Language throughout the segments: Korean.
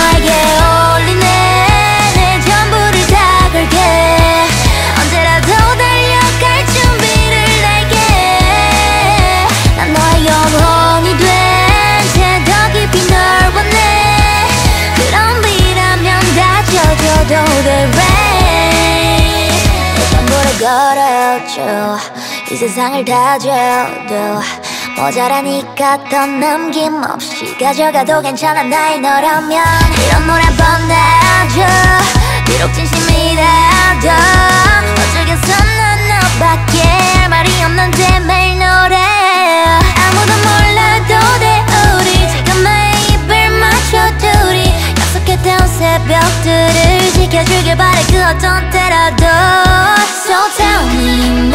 너에게 올리네 내 전부를 다 걸게 언제라도 달려갈 준비를 내게 난 너의 영혼이 된 채 더 깊이 널 원해 그런 비라면 다 젖어도 돼 rain 내 전부를 걸어줘 이 세상을 다 줘도 모자라니까 더 남김없이 가져가도 괜찮아 나의 너라면 이런 노래 보내줘 비록 진심이라도 어쩌겠어 난 너밖에 할 말이 없는데 매일 노래해 아무도 몰라도 돼 우리 지금 나의 입을 맞춰 둘이 약속했던 새벽들을 지켜주길 바래 그 어떤 때라도 So tell me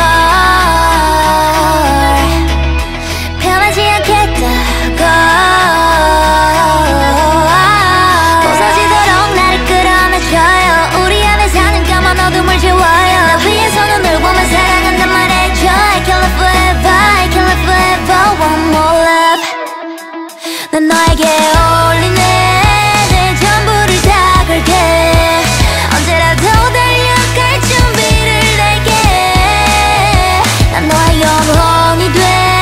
more 변하지 않겠다고 부서지도록 나를 끌어내줘요 우리 안에 사는 까만 어둠을 지워요 나 위에서 눈을 보면 사랑한단 말해줘 I can live forever I can live forever one more love 난 너에게 올리네 내 전부를 다 걸게 언제라도 달려갈 준비를 내게 난 너의 영혼이 돼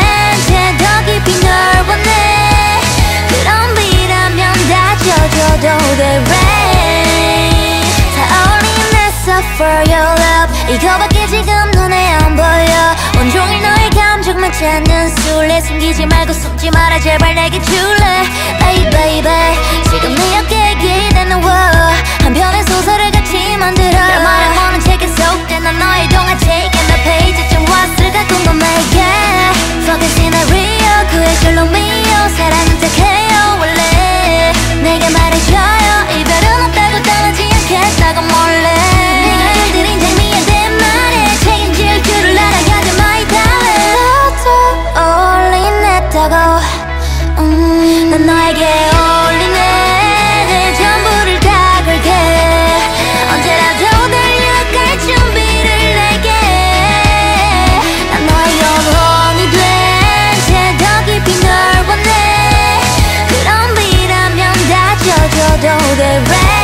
젖어도 돼 rain 다 어울린 for your love 이거밖에 지금 눈에 안 보여 온종일 너의 감정만 찾는 술래 숨기지 말고 숨지 마라 제발 내게 줄래 Baby baby 지금 내 어깨에 기대는 war 한편의 소설을 같이 만들어 결말에 모는 책에 속된 난 너의 동화책에 나 페이지쯤 왔을까 궁금해 yeah Focus in a real 그의 절로 미워 사랑은 tak해요 원래 내게 말해줘요 이별은 없다고 떠나지 않겠다고 몰래 내가 길들인 재미에 대한 말에 책임질 줄을 알아야지 my darling 너도 올린했다고 난 너에게 올리네 내 전부를 다 걸게 언제라도 달려갈 준비를 내게 난 너의 영혼이 된 채 더 깊이 널 원해 그런 비라면 다 젖어도 돼 rain